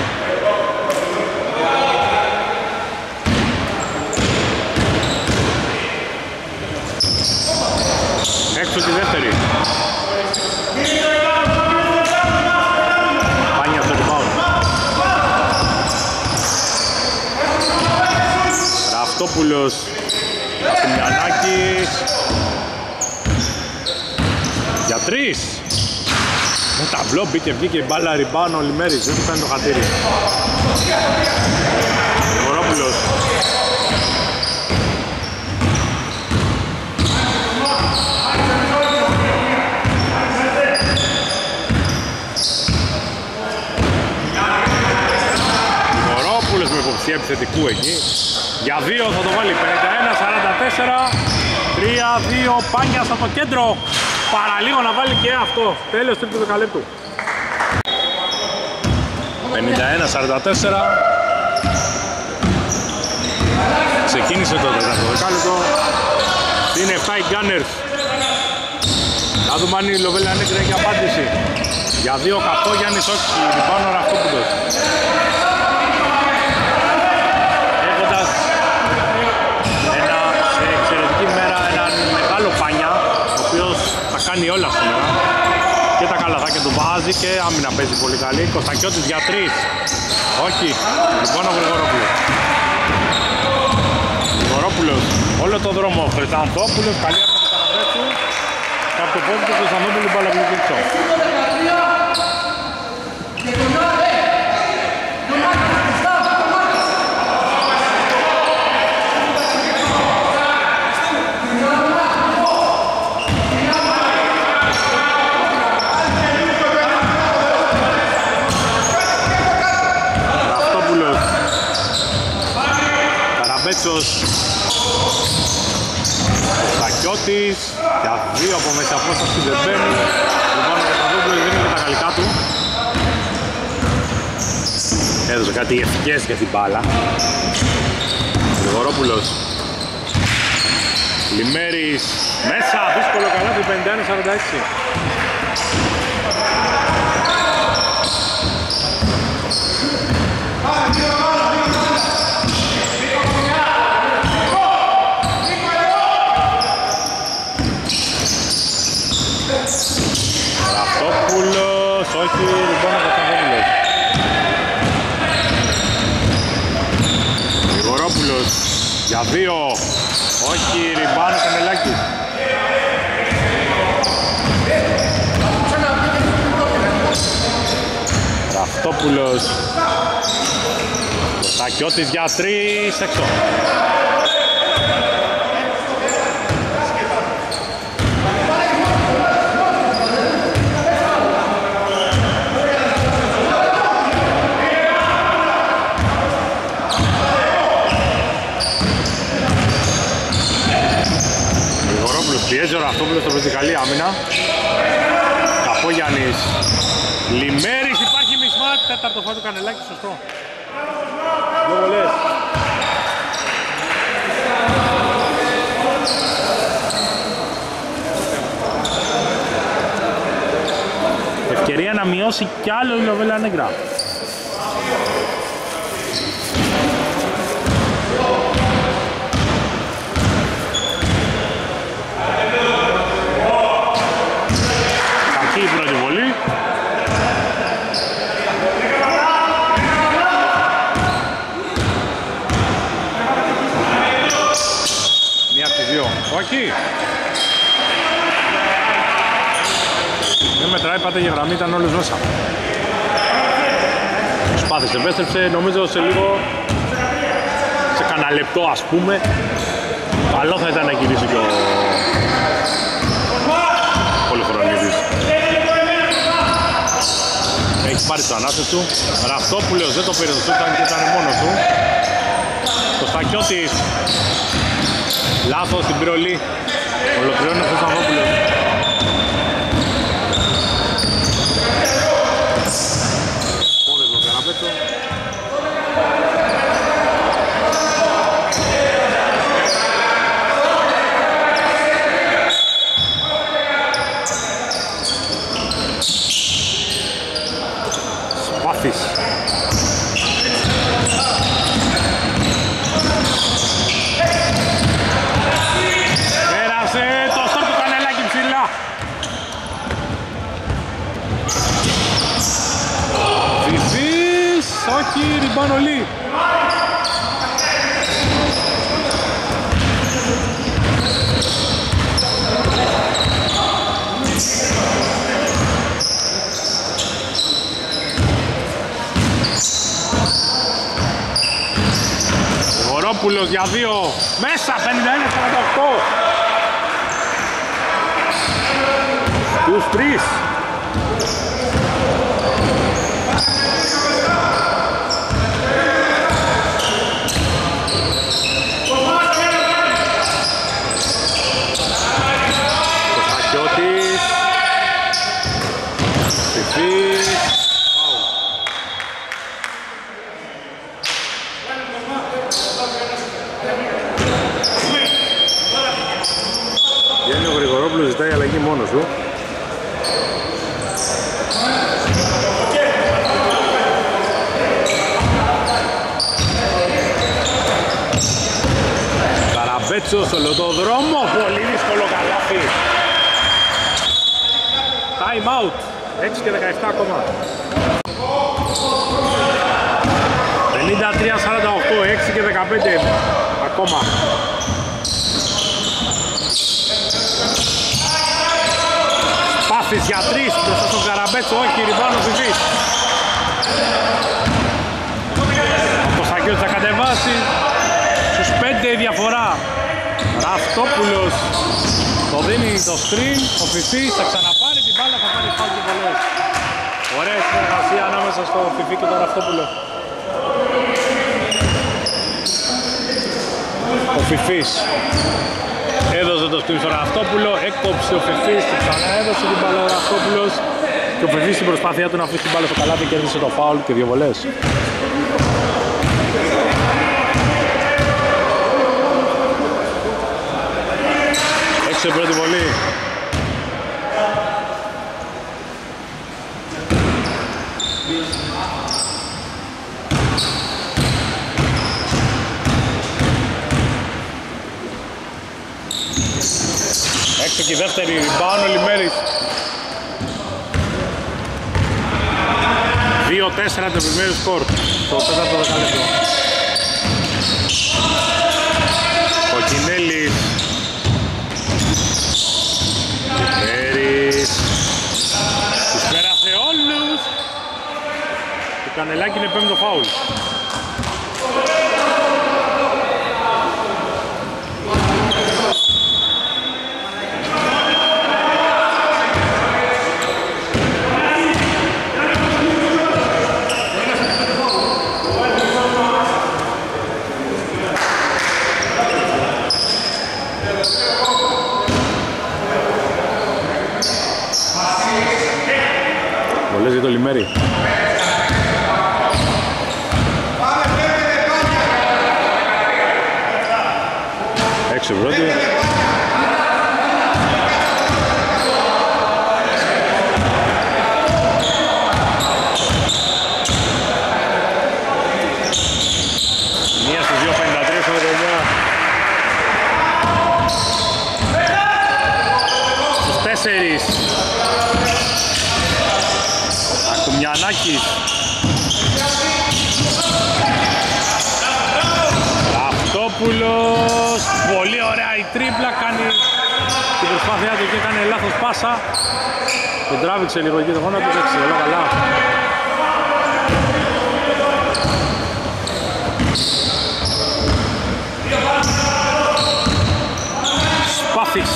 Έξω τη δεύτερη. Πάνια στο rebound. Ραφτόπουλος. Καστιμιανάκης. Για 3. Με ταμπλό μπήκε, βγήκε η μπάλα ριμπάνω ο Λιμέρης, δεν του κάνει το χατήρι. Γορόπουλος. Γορόπουλος με υποψία επιθετικού εκεί. Για 2 θα το βάλει, 51-44. 3-2, Πάνια στο το κέντρο. Παραλίγο να βάλει και αυτό. Τέλος τρίτου δεκαλέπτου. 51-44. Ξεκίνησε το τέταρτο δεκάλεπτο. Είναι 7 οι Gunners. Να δούμε αν η Λοβέλα Νέγκρα έχει απάντηση. Για 2 Καπόγιαννης, όχι. Λοιπόν ο Ραφτόπουλος. Έχοντας ένα εξαιρετική μέρα, έναν μεγάλο Πάνια, ο οποίος τα κάνει όλα σήμερα. Και τα καλαθάκια του βάζει και άμυνα παίζει πολύ καλή. Κωνστακιώτης για 3. Όχι. Λοιπόν ο Γρηγορόπουλος. Γρηγορόπουλος. Όλο το δρόμο. Χρυσανθόπουλος. Καλή άμυνα του Καραβέτσου. Και από το πόδι του Χρυσανθόπουλου μπαλαβλική πίσω. Σακιώτης για 2 από μέσα απόσταση δεν μπαίνει. Λοιπόν ο Κωνσταντόπουλος δίνει και τα γαλλικά του. Έδωσε κάτι ευχές για την μπάλα. Γρηγορόπουλος. Λιμέρης μέσα, δύσκολο καλάθι, 51-46. Ραφτόπουλος, όχι, λοιπόν ο Κωνσταντόπουλος. Γρηγορόπουλος για 2, όχι, ριμπάνω Κανελάκης. Ραφτόπουλος. Σακιώτης για 3, έξω. Πιέζει ο Ραφτόπουλος, το παίζει καλή άμυνα. Καπόγιαννης. Λιμέρης, υπάρχει μισμάτ. Τέταρτο φάου του Κανελάκη, σωστό. 2 βολές. Ευκαιρία να μειώσει κι άλλο η Λοβέλα Νέγκρα. Η πρώτη βολή. Μία από τις 2. Όχι. Δεν μετράει, πάτε για γραμμή, ήταν όλους μέσα. Σπάθης επέστρεψε, νομίζω σε λίγο, σε κανένα λεπτό ας πούμε. Καλό θα ήταν να γυρίσει και ο Πολυχρονίδης. Έχει πάρει το ανάστες του. Ραυτόπουλος δεν το πήρε το σούτ, και ήταν μόνος του. Το Στακιώτης. Λάθος στην πυρολή. Ολοκληρώνει ο Χρυστανθόπουλος. Πόδες το Καραπέτσο. Σπάθης. Πέρασε το στόπ του Κανελάκη ψηλά. Φιφής, όχι, ριμπάν ολί. Γορόπουλος για 2, μέσα, 51-48. Τους 3. Κωστακιώτης. Φιφής. Βγαίνει ο Γρηγορόπουλος, ζητάει αλλαγή μόνος του. Καραμπέτσος στο λωτοδρόμο, πολύ δύσκολο καλάθι. Time out, 6 και 17 ακόμα. 53-48, 6 και 15 ακόμα. Σπάθης για 3 μπροστά στον Καραμπέτσο, όχι, ριμπάνω Φιφής. Ο Κωστακιώτης θα κατεβάσει, στους 5 η διαφορά. Ραυτόπουλος το δίνει το screen, ο Φιφής θα ξαναπάρει την μπάλα, θα πάρει φάουλ και βολές. Ωραία συνεργασία ανάμεσα στο Φιφή και τον Ραυτόπουλο. Ο Φιφής έδωσε το screen στον Ραυτόπουλο, έκοψε ο Φιφής και ξανά έδωσε την μπάλα ο Ραυτόπουλος και ο Φιφής στην προσπάθειά του να αφήσει την μπάλα στο καλάθι και κέρδισε το φάουλ και 2 βολές. Έξω πρώτη βολή. Έξω και η δεύτερη, rebound ο Λιμέρης. 2-4 το επιμέρου σκορ, το 4ο δεκάλεπτο. Ο Κινέλης. Λιμέρης. Τους πέρασε όλους. Το Κανελάκι είναι 5ο φάουλ. Βολές για το Λιμέρι. Έξω πρώτη. Μία στους 2.53 στο 19. Στους 4. Ακουμιανάκης. Ραυτόπουλος. Πολύ ωραία η τρίπλα, κάνει την προσπάθειά του και έκανε λάθος πάσα. Τον τράβηξε λίγο εκεί το γόνατο, έτσι, όλα καλά. Σπάθης.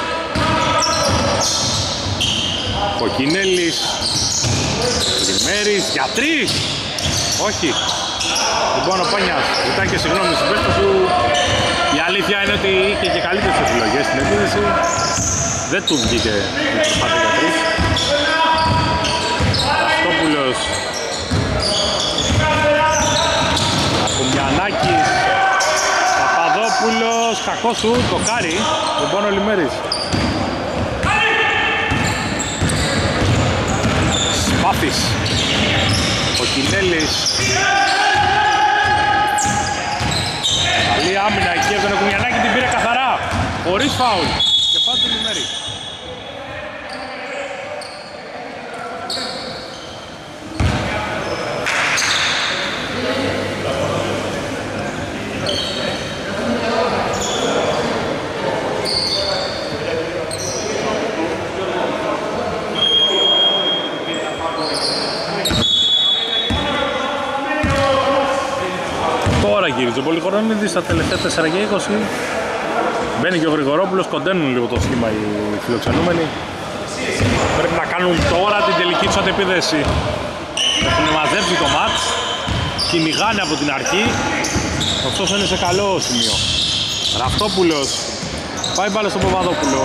Κοκκινέλης. Λιμέρης για 3. Όχι. Λοιπόν ο Πάνιας ζητάει και συγγνώμη στην πέστα του. Η αλήθεια είναι ότι είχε και καλύτερες επιλογές στην επίδεση. Δεν του βγήκε η προσπάθεια για 3. Ραστόπουλος. Ακουμιανάκης. Παπαδόπουλος. Κακό σου, το κάρι. Λοιπόν ο Λιμέρης. Σπάθης. Ο Κινέλης. Καλή άμυνα εκεί από τον Ακουμιανάκη, την πήρε καθαρά. Χωρίς φάουλ. Και φάουλ του Λιμέρη. Γύριζε ο Πολυκορώνιδης στα τελευταία 4 και 20. Μπαίνει και ο Γρηγορόπουλος, κοντένουν λίγο το σχήμα οι φιλοξενούμενοι. Πρέπει να κάνουν τώρα την τελική τους αντεπίδεση. Έχουν μαζέψει το μάτς, κυνηγάνε από την αρχή, ωστόσο είναι σε καλό σημείο. Ραυτόπουλος, πάει μπάλα στον Παπαδόπουλο.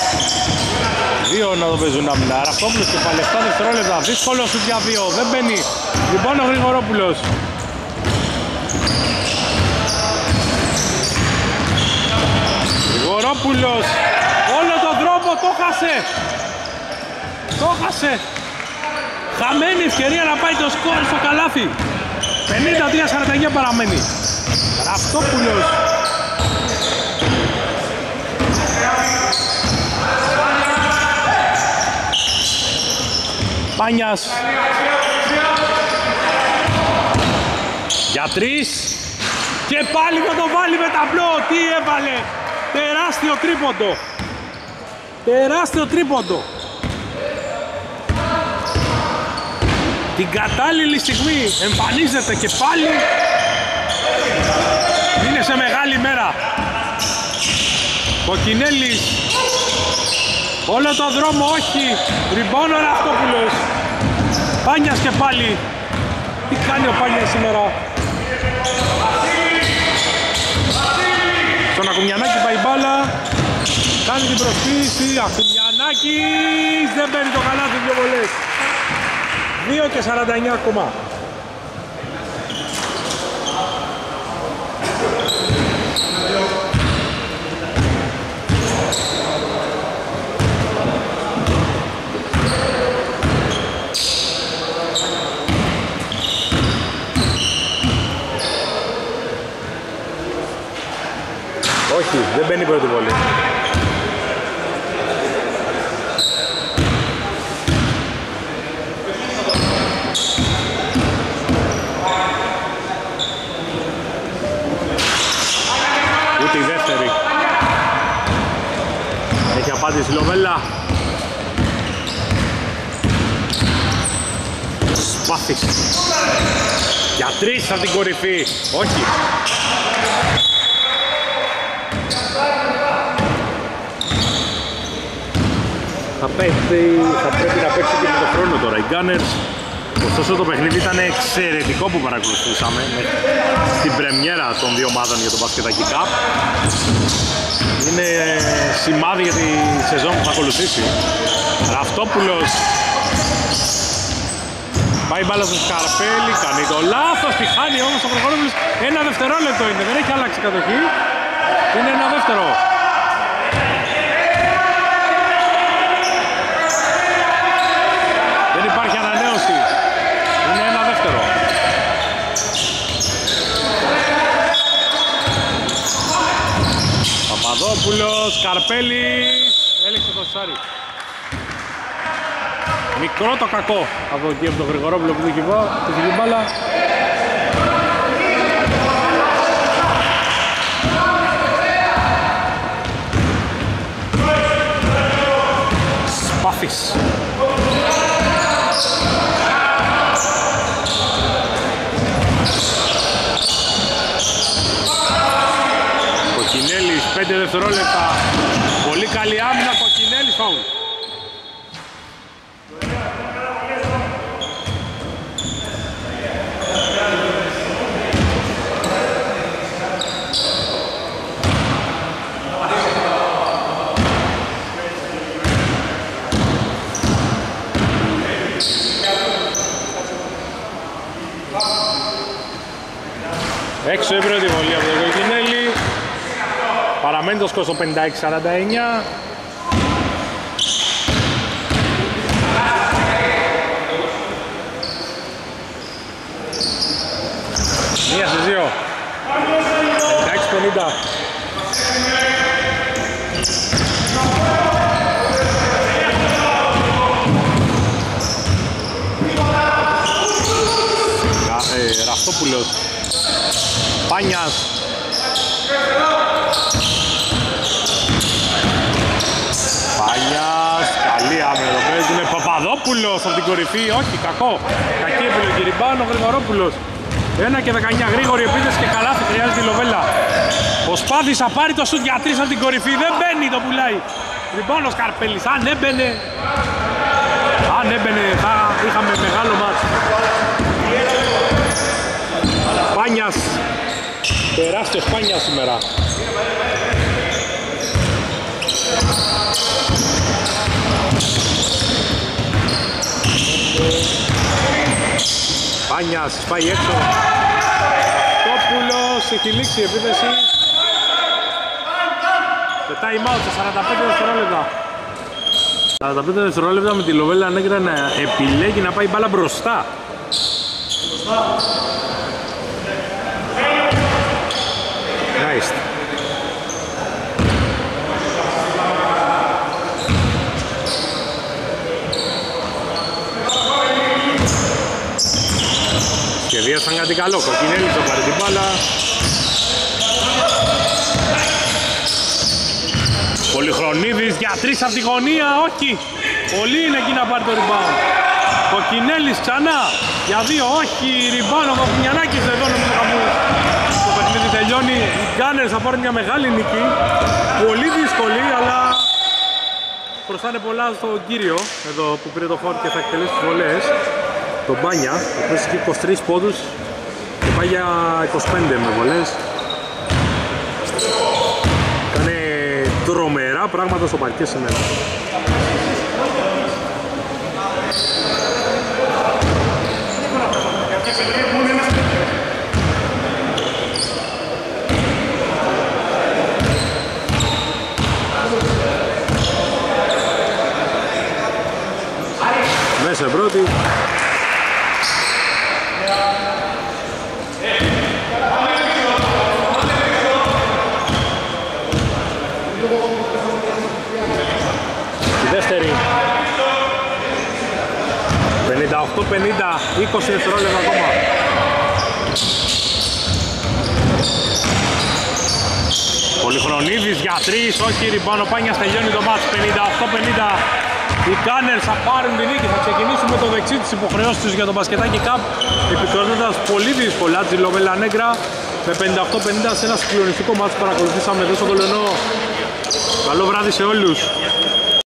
2 να το παίζουν άμυνα. Ραυτόπουλος και πάλι 7 δευτερόλεπτα, δύσκολο σου για 2, δεν μπαίνει. Λοιπόν ο Γρηγορόπουλος. Γρηγορόπουλος, όλο τον τρόπο το χάσε. Το χάσε. Χαμένη ευκαιρία να πάει το σκορ στο καλάθι. 53-49 παραμένει. Ραυτόπουλος. Πάνιας. Για 3. Και πάλι θα το βάλει με ταμπλό. Τι έβαλε. Τεράστιο τρίποντο. Τεράστιο τρίποντο. Την κατάλληλη στιγμή εμφανίζεται και πάλι. Είναι σε μεγάλη μέρα. Κοκκινέλης. Όλο το δρόμο όχι. Ριμπώνω ο Ραυτόπουλος. Πάνιας και πάλι. Τι κάνει ο Πάνιας σήμερα. Στον Ακουμιανάκη πάει μπάλα. Κάνει την προσποίηση. Ακουμιανάκης. Δεν παίρνει το καλάθι, 2 βολές. 2 και 49 ακόμα. Όχι, δεν μπαίνει η πρώτη βολή. Ούτε η δεύτερη. Έχει απάντηση η Λοβέλα. Σπάθης. Για 3 από την κορυφή. Όχι. Θα πρέπει να παίξει και με τον χρόνο τώρα οι Gunners. Ωστόσο το παιχνίδι ήταν εξαιρετικό που παρακολουθούσαμε στην πρεμιέρα των 2 ομάδων για το Μπασκετάκι Cup. Είναι σημάδι για τη σεζόν που θα ακολουθήσει. Ραυτόπουλος. Πάει μπάλα στο Σκαρπέλη, κάνει το λάθος, τη χάνει όμως ο Γρηγορόπουλος. 1 δευτερόλεπτο είναι, δεν έχει αλλάξει κατοχή. Είναι 1 δεύτερο. Δεν υπάρχει ανανέωση. Είναι 1 δεύτερο. Παπαδόπουλος, Καρπέλης, έλεξε το σάρι. Μικρό το κακό από εκεί από τον Γρηγορόπουλο που είχε μπάλα. Σπάθης. 5 δευτερόλεπτα. Πολύ καλή άμυνα, Κοκκινέλης, φάουλ. Έξω η πρώτη βολή από τον Κοκκινέλη. Παραμένει το σκορ στο 56-49. Μία στις δύο. 56-50. Ραυτόπουλος. Πάνιας. Πάνιας, καλή άμυνα εδώ παίζουμε. Παπαδόπουλος από την κορυφή, όχι κακό. Κακή επιλογή ριμπάουντ, ο Γρηγορόπουλος. 1 και 19, γρήγορη επίθεση και καλάθι, χρειάζεται η Λοβέλα. Ο Σπάθης θα πάρει το σουτ για 3 από την κορυφή, δεν μπαίνει, το πουλάει. Ριμπάουντ ο Σκαρπέλης, αν έμπαινε θα είχαμε μεγάλο μάτσο. Πάνιας, τεράστιος Πάνιας σήμερα. Πάνιας πάει έξω. Τόπουλος, έχει λήξει η επίθεση. Και time out σε 45 δευτερόλεπτα. 45 δευτερόλεπτα με τη Λοβέλα Νέγκρα να επιλέγει να πάει μπάλα μπροστά. Nice. Σχεδίασαν κάτι καλό, Κοκκινέλης το πάρει την μπάλα. Πολυχρονίδης για 3 από τη γωνία, όχι! Πολύ είναι εκεί να πάρει το rebound. Κοκκινέλης ξανά για 2, όχι! Rebound ο Κοκκινιανάκης εδώ νομίζω κάπου. Το παιχνίδι τελειώνει, οι Gunners θα πάρουν μια μεγάλη νίκη. Πολύ δύσκολη, αλλά χρωστάνε πολλά στον κύριο εδώ που πήρε το φόρ και θα εκτελέσει τις βολές. Τον Μπάνια, ο οποίος έχει 23 πόντους και πάει για 25 με βολές. Κάνε τρομερά πράγματα στο παρκέ σήμερα. Μέσα πρώτη. Δεύτερη 58-50, 20 δευτερόλεπτα ακόμα. Πολυχρονίδης για 3, όχι ριμπάουντ, ο Πάνιας τελειώνει το μάτς. 58-50, οι Gunners θα πάρουν την νίκη. Θα ξεκινήσουμε το δεξί της υποχρεώσεις τους για το μπασκετάκι Cup, επικροτώντας πολύ δύσκολα τη Λοβέλα Νέγκρα με 58-50 σε ένα συγκλονιστικό μάτς που παρακολουθήσαμε εδώ στο Κολονό. Καλό βράδυ σε όλους.